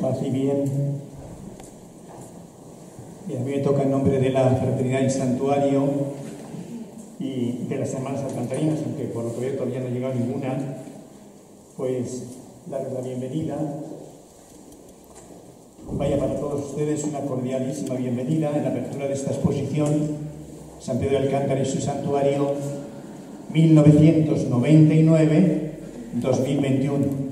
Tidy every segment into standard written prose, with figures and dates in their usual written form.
Paz y bien. Y a mí me toca en nombre de la Fraternidad del Santuario y de las Hermanas Alcantarinas, aunque por lo que veo todavía no ha llegado ninguna, pues darles la bienvenida. Vaya para todos ustedes una cordialísima bienvenida en la apertura de esta exposición San Pedro de Alcántara y su Santuario 1999-2021.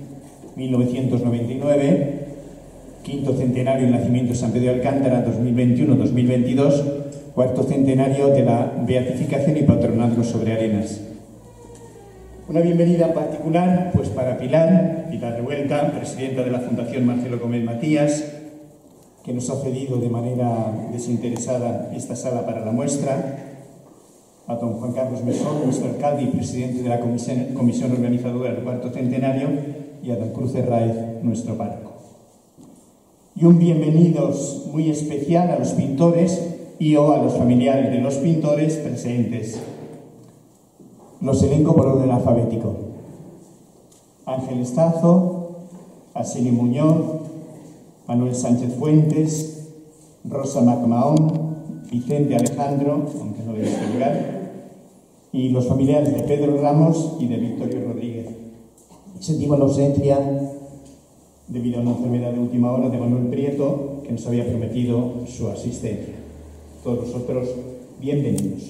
1999, quinto centenario del nacimiento de San Pedro de Alcántara, 2021-2022, cuarto centenario de la beatificación y patronazgo sobre Arenas. Una bienvenida particular pues para Pilar Revuelta, presidenta de la Fundación Marcelo Gómez Matías, que nos ha cedido de manera desinteresada esta sala para la muestra, a don Juan Carlos Mesón, nuestro alcalde y presidente de la comisión organizadora del cuarto centenario, y a don Cruz Herráez, nuestro párroco. Y un bienvenidos muy especial a los pintores y o a los familiares de los pintores presentes. Los elenco por orden alfabético: Ángel Estazo, Arsenio Muñoz, Manuel Sánchez Fuentes, Rosa MacMahon, Vicente Alejandro, aunque no debe llegar, y los familiares de Pedro Ramos y de Victorio Rodríguez. Sentimos la ausencia, debido a una enfermedad de última hora, de Manuel Prieto, que nos había prometido su asistencia. Todos vosotros, bienvenidos.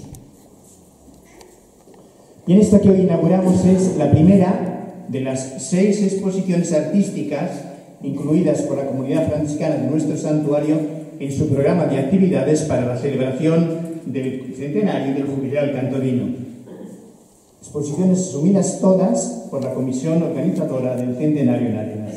Y en esta que hoy inauguramos es la primera de las 6 exposiciones artísticas incluidas por la comunidad franciscana de nuestro santuario en su programa de actividades para la celebración del centenario del jubileo alcantorino. Exposiciones asumidas todas por la comisión organizadora del centenario en Arenas.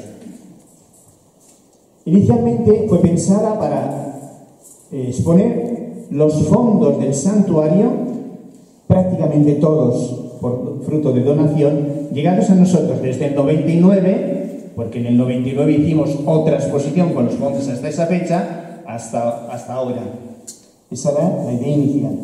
Inicialmente fue pensada para exponer los fondos del santuario, prácticamente todos por fruto de donación, llegados a nosotros desde el 99, porque en el 99 hicimos otra exposición con los fondos hasta esa fecha, hasta ahora. Esa era la idea inicial.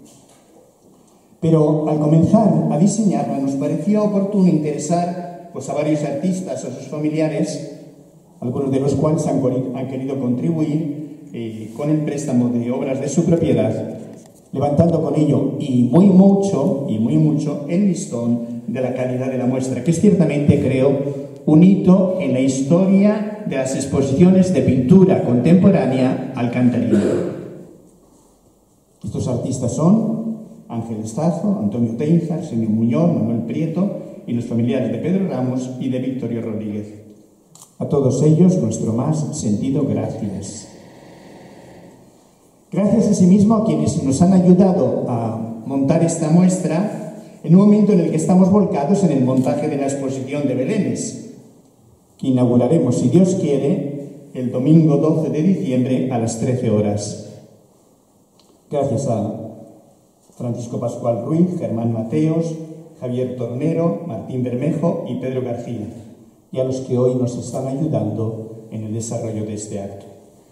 Pero al comenzar a diseñarla nos pareció oportuno interesar pues, a varios artistas o sus familiares, algunos de los cuales han querido contribuir con el préstamo de obras de su propiedad, levantando con ello y muy mucho el listón de la calidad de la muestra, que es ciertamente, creo, un hito en la historia de las exposiciones de pintura contemporánea alcantarina. Estos artistas son Ángel Estazo, Antonio Teinza, Arsenio Muñoz, Manuel Prieto y los familiares de Pedro Ramos y de Victorio Rodríguez. A todos ellos nuestro más sentido gracias. Gracias asimismo a quienes nos han ayudado a montar esta muestra en un momento en el que estamos volcados en el montaje de la exposición de Belénes, que inauguraremos, si Dios quiere, el domingo 12 de diciembre a las 13 horas. Gracias a Francisco Pascual Ruiz, Germán Mateos, Javier Tornero, Martín Bermejo y Pedro García, y a los que hoy nos están ayudando en el desarrollo de este acto.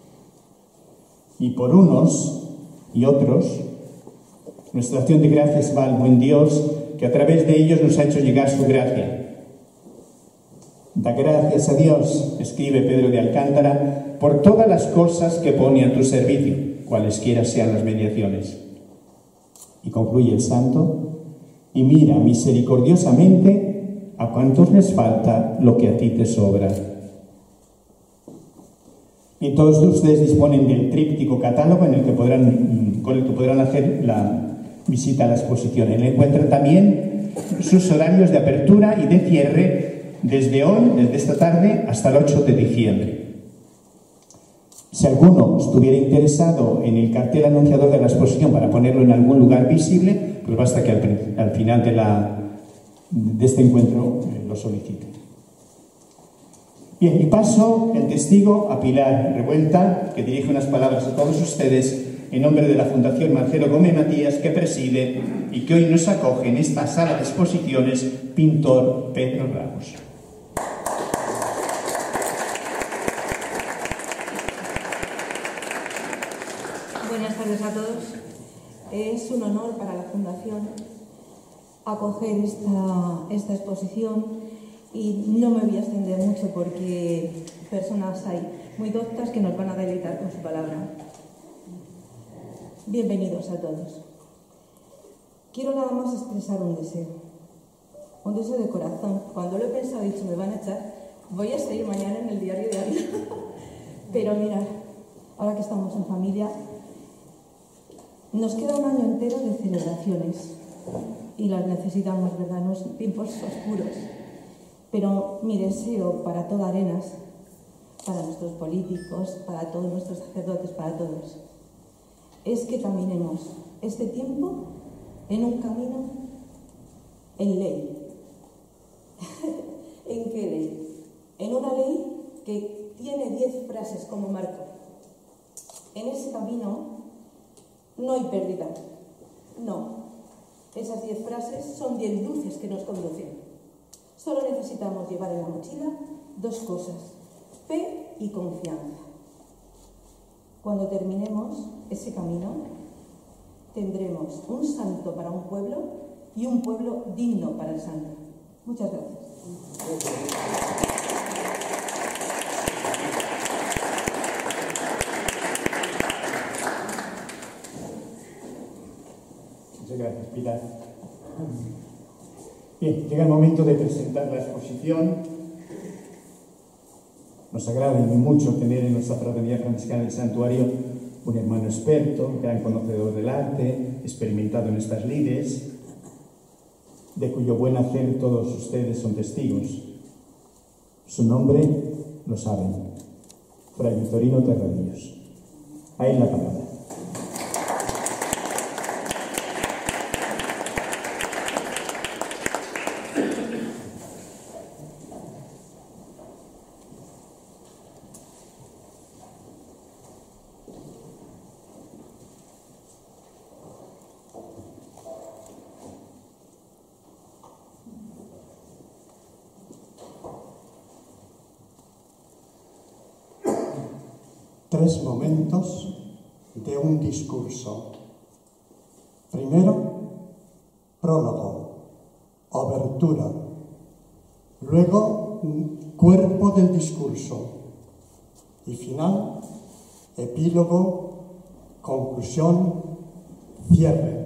Y por unos y otros, nuestra acción de gracias va al buen Dios, que a través de ellos nos ha hecho llegar su gracia. Da gracias a Dios, escribe Pedro de Alcántara, por todas las cosas que pone a tu servicio, cualesquiera sean las mediaciones. Y concluye el santo: y mira misericordiosamente a cuantos les falta lo que a ti te sobra. Y todos ustedes disponen del tríptico catálogo con el que podrán hacer la visita a la exposición. En él encuentran también sus horarios de apertura y de cierre desde hoy, desde esta tarde, hasta el 8 de diciembre. Si alguno estuviera interesado en el cartel anunciador de la exposición para ponerlo en algún lugar visible, pues basta que al final de este encuentro lo solicite. Bien, y paso el testigo a Pilar Revuelta, que dirige unas palabras a todos ustedes en nombre de la Fundación Marcelo Gómez Matías, que preside y que hoy nos acoge en esta sala de exposiciones Pintor Pedro Ramos. Buenas tardes a todos. Es un honor para la Fundación acoger esta exposición y no me voy a extender mucho porque personas hay muy doctas que nos van a deleitar con su palabra. Bienvenidos a todos. Quiero nada más expresar un deseo de corazón. Cuando lo he pensado, he dicho, me van a echar, voy a seguir mañana en el diario de Ávila. Pero mirad, ahora que estamos en familia, nos queda un año entero de celebraciones y las necesitamos, ¿verdad? En unos tiempos oscuros. Pero mi deseo para toda Arenas, para nuestros políticos, para todos nuestros sacerdotes, para todos, es que caminemos este tiempo en un camino en ley. ¿En qué ley? En una ley que tiene 10 frases como marco. En ese camino no hay pérdida. No. Esas 10 frases son 10 luces que nos conducen. Solo necesitamos llevar en la mochila 2 cosas: fe y confianza. Cuando terminemos ese camino, tendremos un santo para un pueblo y un pueblo digno para el santo. Muchas gracias. Muchas gracias, Pilar. Bien, llega el momento de presentar la exposición. Nos agrada y mucho tener en nuestra fraternidad franciscana del santuario un hermano experto, gran conocedor del arte, experimentado en estas lides, de cuyo buen hacer todos ustedes son testigos. Su nombre lo saben: Fray Victorino Terradillos. A él la palabra. Tres momentos de un discurso. Primero, prólogo, obertura. Luego, cuerpo del discurso. Y final, epílogo, conclusión, cierre.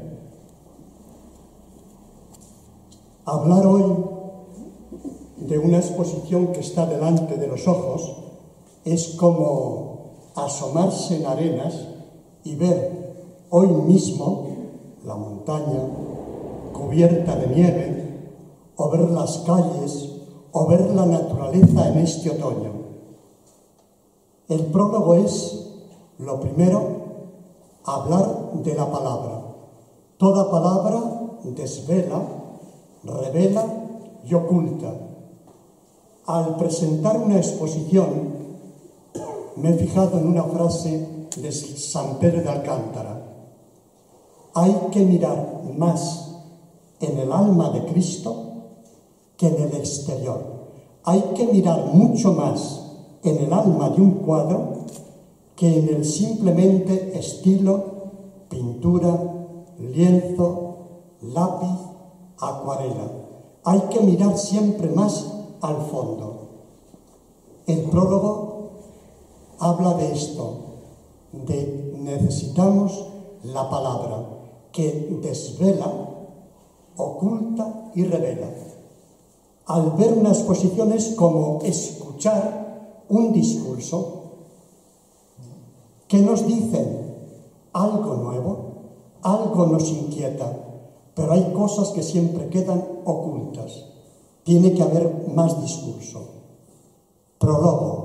Hablar hoy de una exposición que está delante de los ojos es como asomarse en Arenas y ver hoy mismo la montaña cubierta de nieve, o ver las calles, o ver la naturaleza en este otoño. El prólogo es, lo primero, hablar de la palabra. Toda palabra desvela, revela y oculta. Al presentar una exposición, me he fijado en una frase de San Pedro de Alcántara. Hay que mirar más en el alma de Cristo que en el exterior. Hay que mirar mucho más en el alma de un cuadro que en el simplemente estilo, pintura, lienzo, lápiz, acuarela. Hay que mirar siempre más al fondo. El prólogo habla de esto, de necesitamos la palabra que desvela, oculta y revela. Al ver una exposición es como escuchar un discurso que nos dicen algo nuevo, algo nos inquieta, pero hay cosas que siempre quedan ocultas. Tiene que haber más discurso. Prólogo.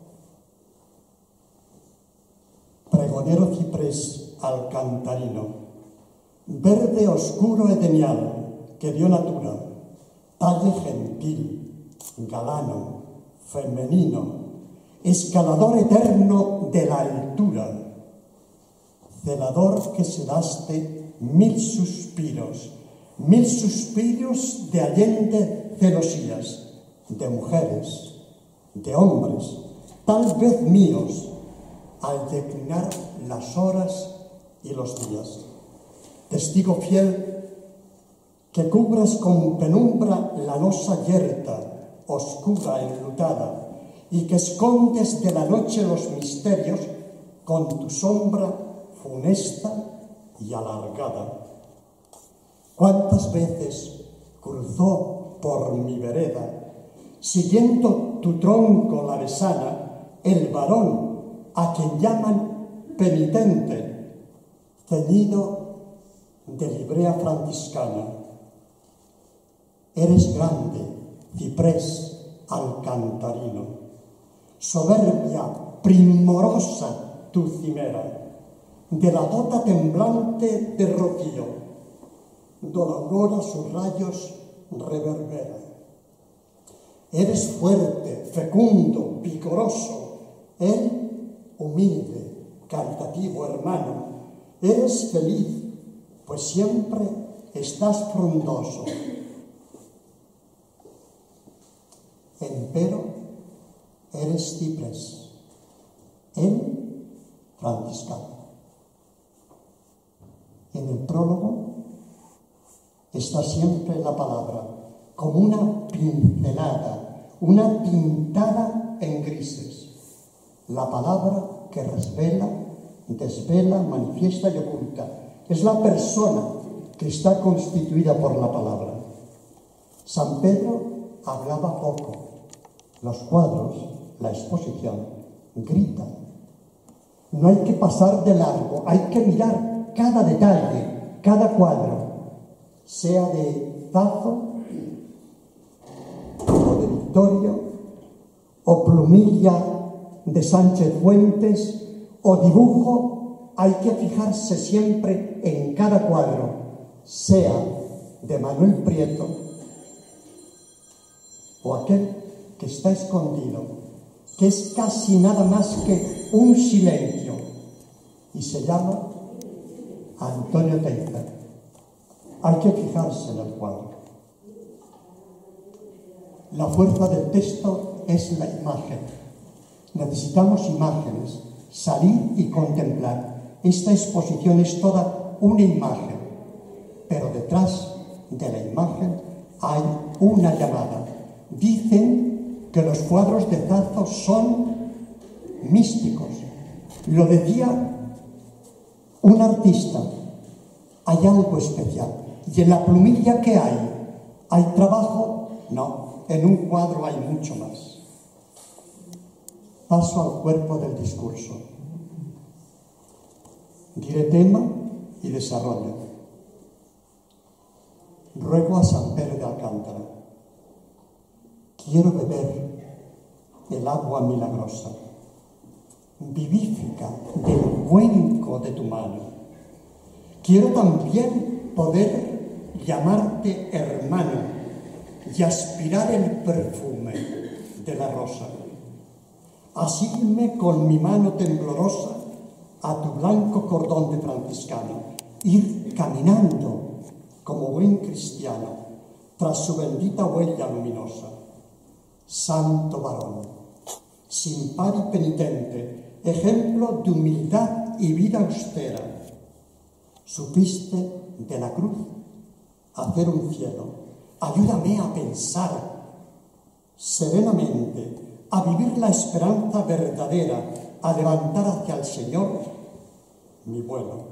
Pregonero ciprés alcantarino, verde oscuro edenial que dio natura, talle gentil, galano, femenino, escalador eterno de la altura, celador que sedaste 1000 suspiros de allende celosías, de mujeres, de hombres, tal vez míos, al declinar las horas y los días. Testigo fiel, que cubras con penumbra la losa yerta oscura, enlutada, y que escondes de la noche los misterios con tu sombra funesta y alargada. ¿Cuántas veces cruzó por mi vereda, siguiendo tu tronco la besana, el varón a quien llaman penitente, ceñido de librea franciscana? Eres grande, ciprés alcantarino, soberbia, primorosa tu cimera, de la gota temblante de rocío, donde la aurora sus rayos reverbera. Eres fuerte, fecundo, vigoroso, él humilde, caritativo hermano. Eres feliz, pues siempre estás frondoso. Empero eres ciprés, él franciscano. En el prólogo está siempre la palabra, como una pincelada, una pintada en grises. La palabra que revela, desvela, manifiesta y oculta. Es la persona que está constituida por la palabra. San Pedro hablaba poco. Los cuadros, la exposición, gritan. No hay que pasar de largo, hay que mirar cada detalle, cada cuadro, sea de Zazo, o de Vittorio, o plumilla de Sánchez Fuentes, o dibujo. Hay que fijarse siempre en cada cuadro, sea de Manuel Prieto o aquel que está escondido, que es casi nada más que un silencio, y se llama Antonio Teiza. Hay que fijarse en el cuadro. La fuerza del texto es la imagen. Necesitamos imágenes, salir y contemplar. Esta exposición es toda una imagen, pero detrás de la imagen hay una llamada. Dicen que los cuadros de Zazo son místicos. Lo decía un artista. Hay algo especial. ¿Y en la plumilla qué hay? ¿Hay trabajo? No, en un cuadro hay mucho más. Paso al cuerpo del discurso. Diré tema y desarrollo. Ruego a San Pedro de Alcántara. Quiero beber el agua milagrosa, vivífica del cuenco de tu mano. Quiero también poder llamarte hermano y aspirar el perfume de la rosa. Asirme con mi mano temblorosa a tu blanco cordón de franciscano, ir caminando como buen cristiano tras su bendita huella luminosa. Santo varón, sin par y penitente, ejemplo de humildad y vida austera, supiste de la cruz hacer un cielo. Ayúdame a pensar serenamente, a vivir la esperanza verdadera, a levantar hacia el Señor mi vuelo.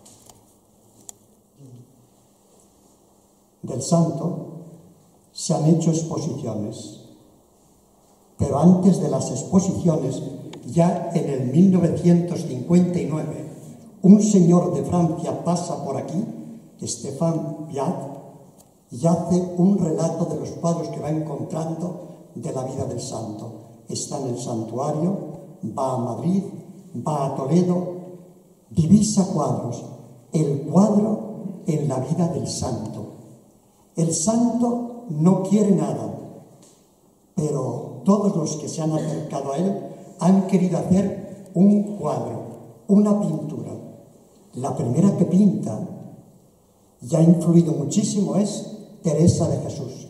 Del santo se han hecho exposiciones, pero antes de las exposiciones, ya en el 1959, un señor de Francia pasa por aquí, Stéphane Piat, y hace un relato de los cuadros que va encontrando de la vida del santo. Está en el santuario, va a Madrid, va a Toledo, divisa cuadros, el cuadro en la vida del santo. El santo no quiere nada, pero todos los que se han acercado a él han querido hacer un cuadro, una pintura. La primera que pinta, y ha influido muchísimo, es Teresa de Jesús.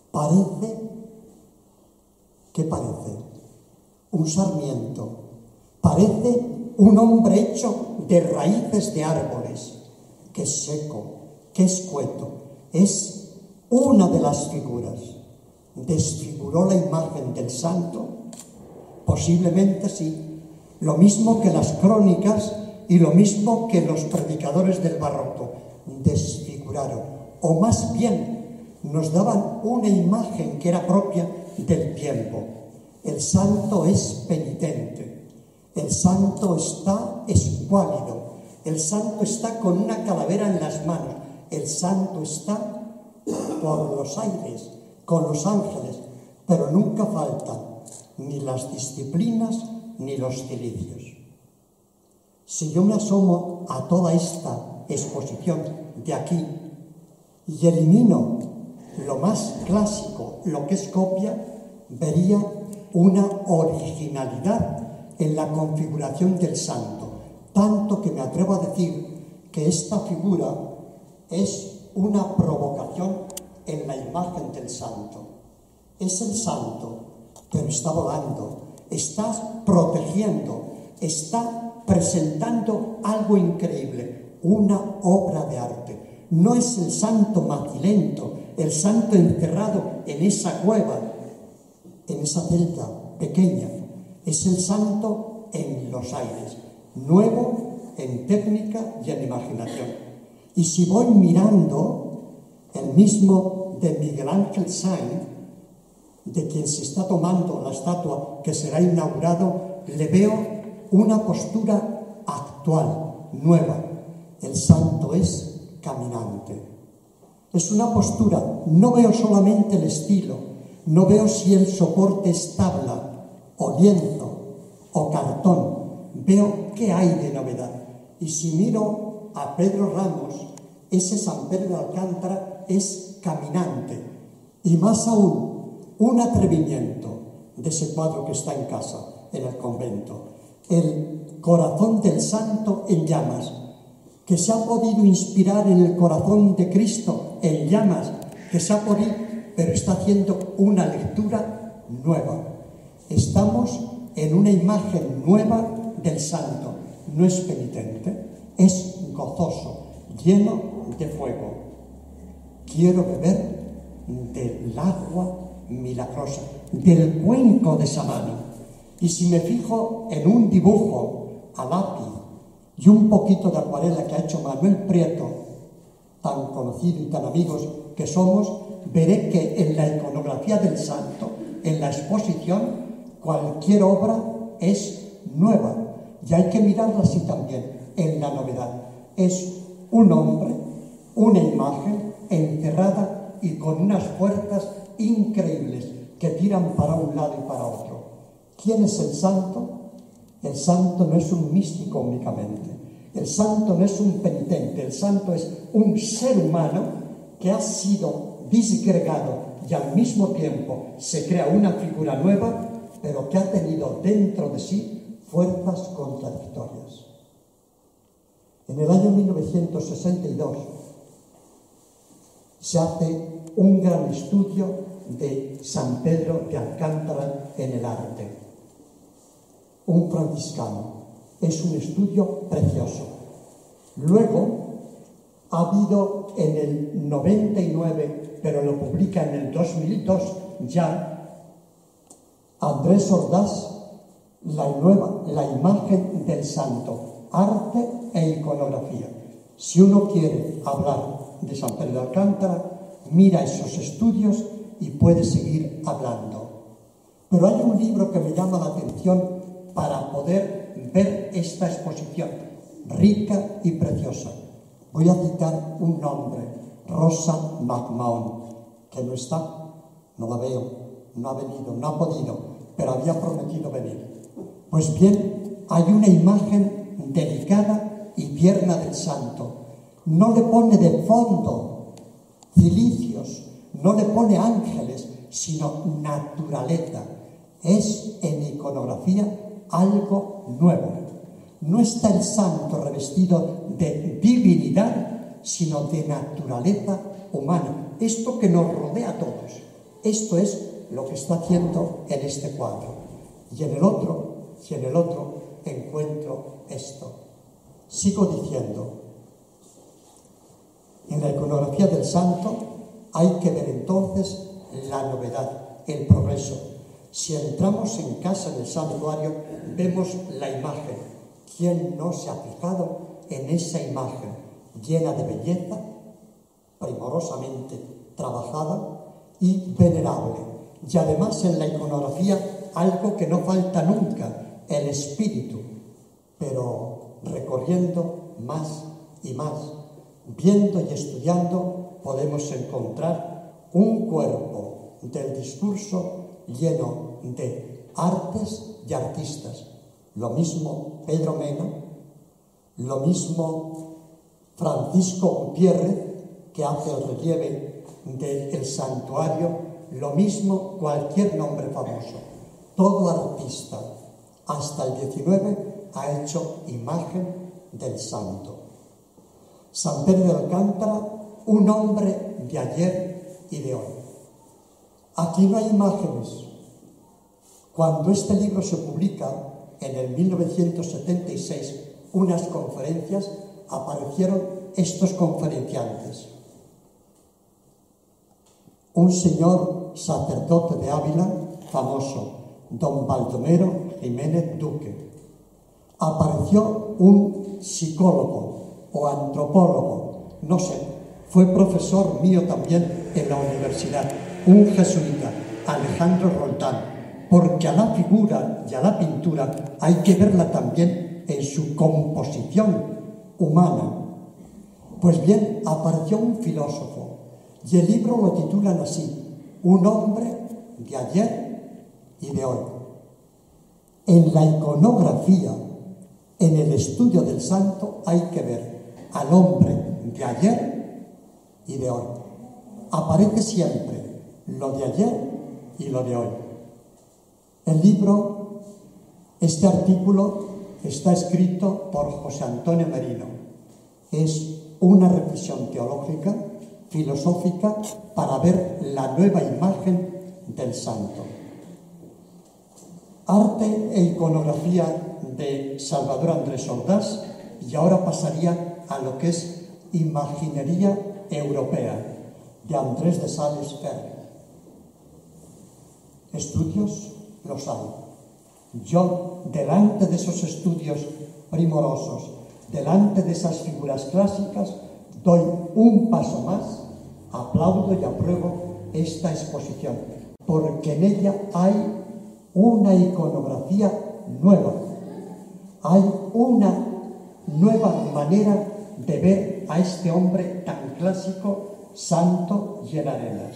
¿Qué parece? Un sarmiento. Parece un hombre hecho de raíces de árboles. Qué seco, qué escueto. Es una de las figuras. ¿Desfiguró la imagen del santo? Posiblemente sí. Lo mismo que las crónicas y lo mismo que los predicadores del barroco. Desfiguraron. O más bien, nos daban una imagen que era propia del tiempo. El santo es penitente. El santo está escuálido. El santo está con una calavera en las manos. El santo está por los aires, con los ángeles, pero nunca faltan ni las disciplinas ni los cilicios. Si yo me asomo a toda esta exposición de aquí y elimino lo más clásico, lo que es copia, vería una originalidad en la configuración del santo, tanto que me atrevo a decir que esta figura es una provocación en la imagen del santo. Es el santo, pero está volando, está protegiendo, está presentando algo increíble, una obra de arte. No es el santo macilento, el santo encerrado en esa cueva, en esa celda pequeña. Es el santo en los aires, nuevo en técnica y en imaginación. Y si voy mirando el mismo de Miguel Ángel Sainz, de quien se está tomando la estatua que será inaugurado, le veo una postura actual, nueva. El santo es caminante. Es una postura, no veo solamente el estilo, no veo si el soporte es tabla o lienzo o cartón, veo qué hay de novedad. Y si miro a Pedro Ramos, ese San Pedro de Alcántara es caminante. Y más aún, un atrevimiento de ese cuadro que está en casa, en el convento. El corazón del santo en llamas, que se ha podido inspirar en el corazón de Cristo en llamas, que se ha podido, pero está haciendo una lectura nueva. Estamos en una imagen nueva del santo. No es penitente, es gozoso, lleno de fuego. Quiero beber del agua milagrosa, del cuenco de esa mano. Y si me fijo en un dibujo a lápiz y un poquito de acuarela que ha hecho Manuel Prieto, tan conocido y tan amigos que somos, veré que en la iconografía del santo, en la exposición, cualquier obra es nueva. Y hay que mirarla así también, en la novedad. Es un hombre, una imagen encerrada y con unas fuerzas increíbles que tiran para un lado y para otro. ¿Quién es el santo? El santo no es un místico únicamente. El santo no es un penitente. El santo es un ser humano que ha sido disgregado y al mismo tiempo se crea una figura nueva, pero que ha tenido dentro de sí fuerzas contradictorias. En el año 1962 se hace un gran estudio de San Pedro de Alcántara en el arte. Un franciscano. Es un estudio precioso. Luego ha habido en el 99, pero lo publica en el 2002 ya, Andrés Ordaz, la imagen del santo, arte e iconografía. Si uno quiere hablar de San Pedro de Alcántara, mira esos estudios y puede seguir hablando. Pero hay un libro que me llama la atención para poder ver esta exposición rica y preciosa. Voy a citar un nombre, Rosa McMahon, que no está, no la veo, no ha venido, no ha podido, pero había prometido venir. Pues bien, hay una imagen delicada y tierna del santo. No le pone de fondo cilicios, no le pone ángeles, sino naturaleza. Es en iconografía algo nuevo. No está el santo revestido de divinidad, sino de naturaleza humana. Esto que nos rodea a todos. Esto es lo que está haciendo en este cuadro. Y en el otro encuentro esto. Sigo diciendo, en la iconografía del santo hay que ver entonces la novedad, el progreso. Si entramos en casa del santuario, vemos la imagen. ¿Quién no se ha fijado en esa imagen llena de belleza, primorosamente trabajada y venerable? Y además en la iconografía algo que no falta nunca, el espíritu, pero recorriendo más y más, viendo y estudiando, podemos encontrar un cuerpo del discurso lleno de artes y artistas. Lo mismo Pedro Mena, lo mismo Francisco Gutiérrez, que hace el relieve del santuario, lo mismo cualquier nombre famoso. Todo artista, hasta el 19, ha hecho imagen del santo. San Pedro de Alcántara, un hombre de ayer y de hoy. Aquí no hay imágenes. Cuando este libro se publica, en el 1976, unas conferencias, aparecieron estos conferenciantes. Un señor sacerdote de Ávila, famoso, don Baldomero Jiménez Duque. Apareció un psicólogo o antropólogo, no sé, fue profesor mío también en la universidad, un jesuita, Alejandro Roldán, porque a la figura y a la pintura hay que verla también en su composición humana. Pues bien, apareció un filósofo y el libro lo titulan así: Un hombre de ayer y de hoy. En la iconografía, en el estudio del santo, hay que ver al hombre de ayer y de hoy. Aparece siempre lo de ayer y lo de hoy. El libro, este artículo, está escrito por José Antonio Merino. Es una reflexión teológica, filosófica, para ver la nueva imagen del santo. Arte e iconografía de Salvador Andrés Ordaz, y ahora pasaría a lo que es imaginería europea de Andrés de Sales Ferrer. Estudios los hay. Yo, delante de esos estudios primorosos, delante de esas figuras clásicas, doy un paso más, aplaudo y apruebo esta exposición, porque en ella hay una iconografía nueva, hay una nueva manera de ver a este hombre tan clásico, santo y en arenas.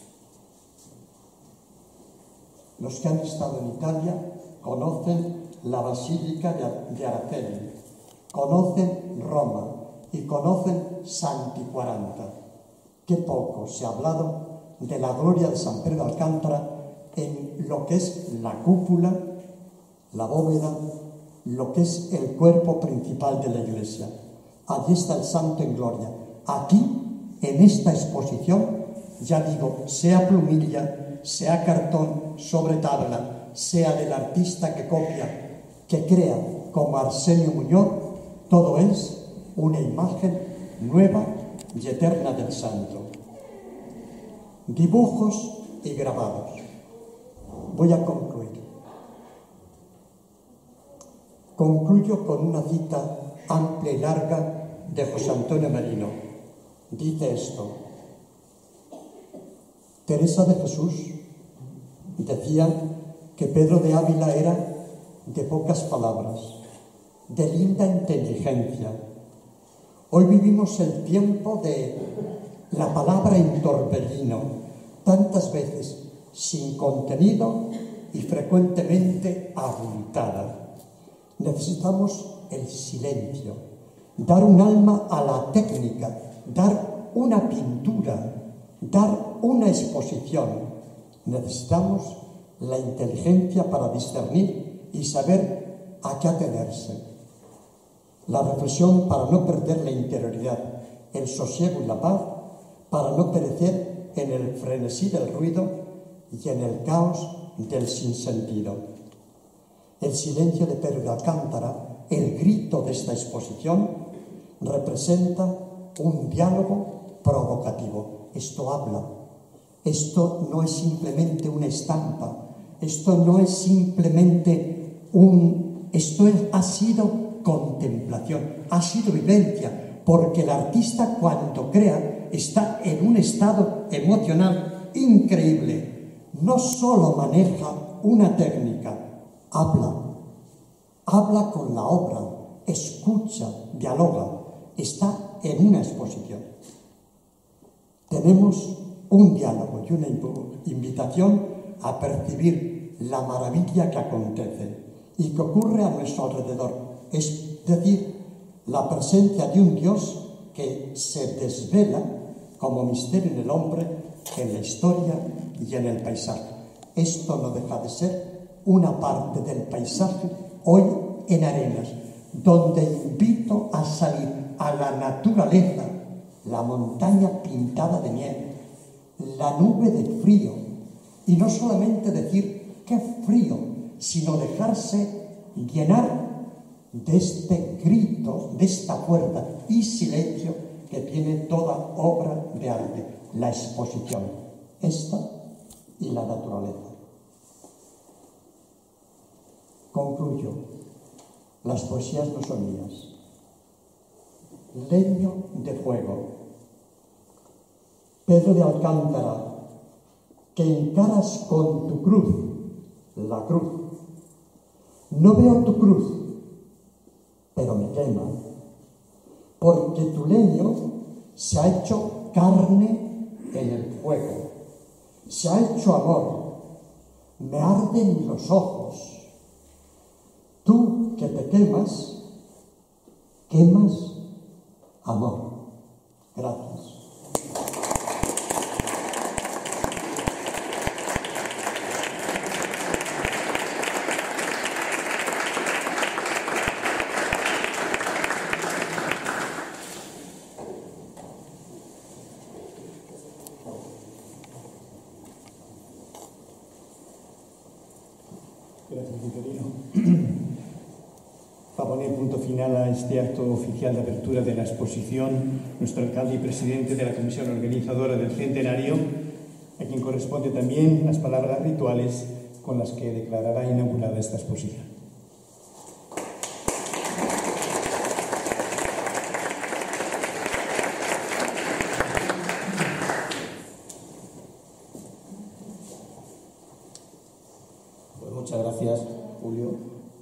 Los que han estado en Italia conocen la Basílica de Araceli, conocen Roma y conocen Santi 40. Qué poco se ha hablado de la gloria de San Pedro de Alcántara en lo que es la cúpula, la bóveda, lo que es el cuerpo principal de la Iglesia. Allí está el santo en gloria. Aquí, en esta exposición, ya digo, sea plumilla, sea cartón sobre tabla, sea del artista que copia, que crea como Arsenio Muñoz, todo es una imagen nueva y eterna del santo. Dibujos y grabados. Voy a concluir. Concluyo con una cita amplia y larga de José Antonio Merino. Dice esto: Teresa de Jesús decía que Pedro de Ávila era de pocas palabras, de linda inteligencia. Hoy vivimos el tiempo de la palabra en torbellino, tantas veces sin contenido y frecuentemente abultada. Necesitamos el silencio, dar un alma a la técnica, dar una pintura, dar una exposición. Necesitamos la inteligencia para discernir y saber a qué atenerse. La reflexión para no perder la interioridad, el sosiego y la paz, para no perecer en el frenesí del ruido y en el caos del sinsentido. El silencio de Pedro de Alcántara, el grito de esta exposición, representa un diálogo provocativo. Esto habla. Esto no es simplemente una estampa, esto no es simplemente ha sido contemplación, ha sido vivencia, porque el artista cuando crea está en un estado emocional increíble. No solo maneja una técnica, habla con la obra, escucha, dialoga, está en una exposición. Tenemos un diálogo y una invitación a percibir la maravilla que acontece y que ocurre a nuestro alrededor, es decir, la presencia de un Dios que se desvela como misterio en el hombre, en la historia y en el paisaje. Esto no deja de ser una parte del paisaje hoy en Arenas, donde invito a salir a la naturaleza, la montaña pintada de nieve, la nube de frío, y no solamente decir qué frío, sino dejarse llenar de este grito, de esta fuerza y silencio que tiene toda obra de arte, la exposición, esta y la naturaleza. Concluyo, las poesías no son mías. Leño de fuego, Pedro de Alcántara, que encaras con tu cruz, la cruz. No veo tu cruz, pero me quema, porque tu leño se ha hecho carne en el fuego, se ha hecho amor, me arden los ojos. Tú que te quemas amor. Gracias. Gracias, Vitorino. Para poner punto final a este acto oficial de apertura de la exposición, nuestro alcalde y presidente de la comisión organizadora del centenario, a quien corresponde también las palabras rituales con las que declarará inaugurada esta exposición. Muchas gracias, Julio.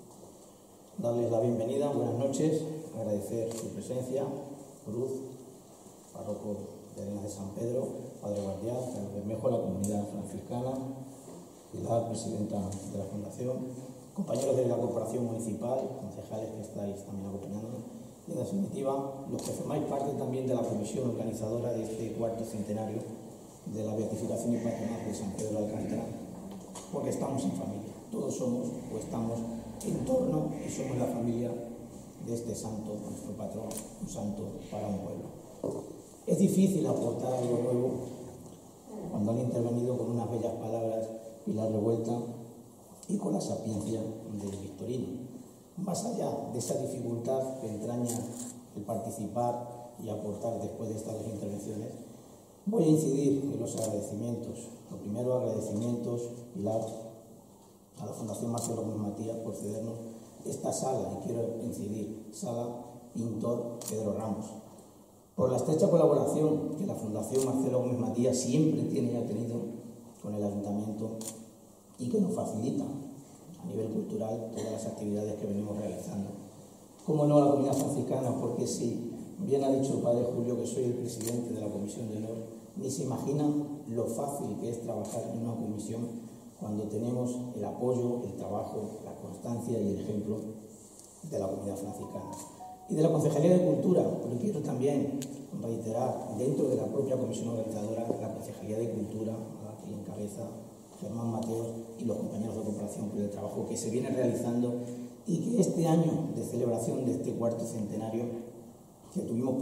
Darles la bienvenida, buenas noches, agradecer su presencia, Cruz, párroco de Arenas de San Pedro, Padre Guardián, Carlos Bermejo, la comunidad franciscana, Pilar, presidenta de la Fundación, compañeros de la Corporación Municipal, concejales que estáis también acompañándonos, y en definitiva, los que formáis parte también de la comisión organizadora de este cuarto centenario de la beatificación y patronato de San Pedro de Alcántara, porque estamos en familia. Todos somos o estamos en torno y somos la familia de este santo, nuestro patrón, un santo para un pueblo. Es difícil aportar algo nuevo cuando han intervenido con unas bellas palabras Pilar Revuelta y con la sapiencia del Victorino. Más allá de esa dificultad que entraña el participar y aportar después de estas dos intervenciones, voy a incidir en los agradecimientos. Lo primero, agradecimientos, Pilar, a la Fundación Marcelo Gómez Matías por cedernos esta sala, y quiero incidir, sala Pintor Pedro Ramos, por la estrecha colaboración que la Fundación Marcelo Gómez Matías siempre tiene y ha tenido con el Ayuntamiento y que nos facilita a nivel cultural todas las actividades que venimos realizando. Como no, la comunidad franciscana, porque si bien ha dicho el padre Julio que soy el presidente de la Comisión de Honor, ni se imaginan lo fácil que es trabajar en una comisión cuando tenemos el apoyo, el trabajo, la constancia y el ejemplo de la comunidad franciscana. Y de la Concejalía de Cultura, porque quiero también reiterar, dentro de la propia comisión organizadora, la Concejalía de Cultura, a quien encabeza Germán Mateos, y los compañeros de cooperación por el trabajo que se viene realizando, y que este año de celebración de este cuarto centenario, que tuvimos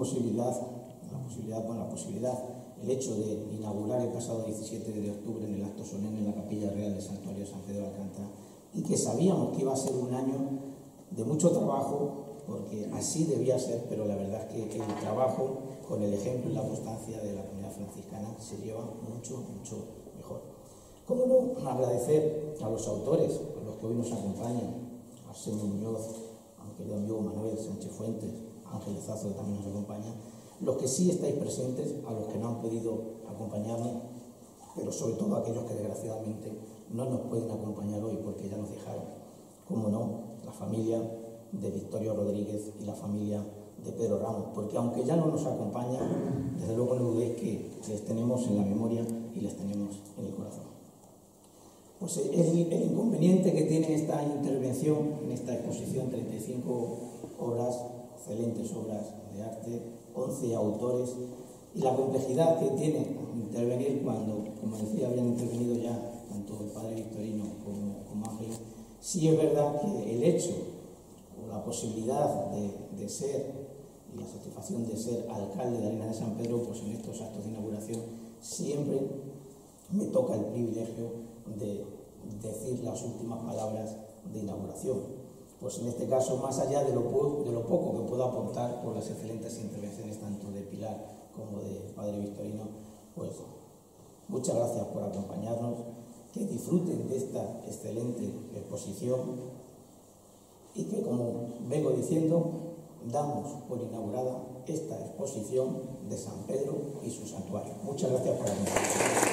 el hecho de inaugurar el pasado 17 de octubre en el acto solemne en la Capilla Real del Santuario de San Pedro de Alcántara, y que sabíamos que iba a ser un año de mucho trabajo, porque así debía ser, pero la verdad es que el trabajo con el ejemplo y la constancia de la comunidad franciscana se lleva mucho, mucho mejor. ¿Cómo no agradecer a los autores, a los que hoy nos acompañan, a Arsenio Muñoz, a mi querido amigo Manuel Sánchez Fuentes, a Ángel Ezazo, que también nos acompaña, los que sí estáis presentes, a los que no han podido acompañarnos, pero sobre todo a aquellos que desgraciadamente no nos pueden acompañar hoy porque ya nos dejaron. Cómo no, la familia de Victorio Rodríguez y la familia de Pedro Ramos, porque aunque ya no nos acompañan, desde luego no dudéis que les tenemos en la memoria y les tenemos en el corazón. Pues el inconveniente que tiene esta intervención, en esta exposición, 35 obras, excelentes obras de arte, 11 autores, y la complejidad que tiene intervenir cuando, como decía, habían intervenido ya tanto el padre Victorino como Ángel. Sí es verdad que el hecho o la posibilidad de ser y la satisfacción de ser alcalde de Arenas de San Pedro, pues en estos actos de inauguración siempre me toca el privilegio de decir las últimas palabras de inauguración. Pues en este caso, más allá de lo poco que puedo aportar por las excelentes intervenciones tanto de Pilar como de padre Victorino, pues muchas gracias por acompañarnos, que disfruten de esta excelente exposición y que, como vengo diciendo, damos por inaugurada esta exposición de San Pedro y su santuario. Muchas gracias por acompañarnos.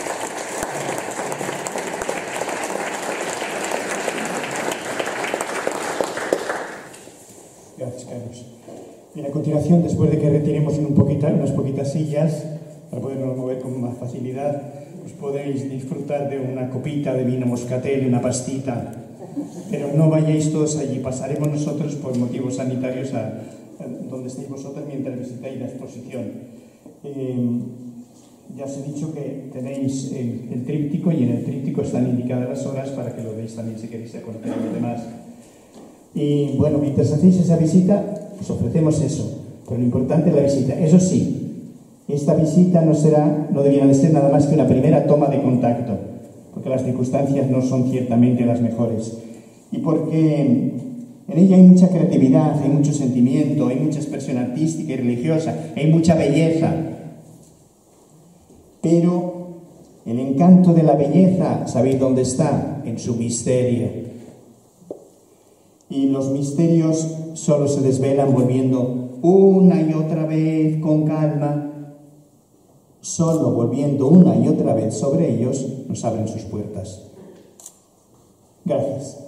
Gracias, Carlos. Y a continuación, después de que retiremos unas poquitas sillas, para podernos mover con más facilidad, os podéis disfrutar de una copita de vino moscatel y una pastita. Pero no vayáis todos allí, pasaremos nosotros por motivos sanitarios a donde estéis vosotros mientras visitáis la exposición. Ya os he dicho que tenéis el tríptico, y en el tríptico están indicadas las horas para que lo veáis también si queréis conocer a los demás. Y bueno, mientras hacéis esa visita, os ofrecemos eso, pero lo importante es la visita. Eso sí, esta visita no debiera de ser nada más que una primera toma de contacto, porque las circunstancias no son ciertamente las mejores. Y porque en ella hay mucha creatividad, hay mucho sentimiento, hay mucha expresión artística y religiosa, hay mucha belleza. Pero el encanto de la belleza, ¿sabéis dónde está? En su misterio. Y los misterios solo se desvelan volviendo una y otra vez con calma. Solo volviendo una y otra vez sobre ellos nos abren sus puertas. Gracias.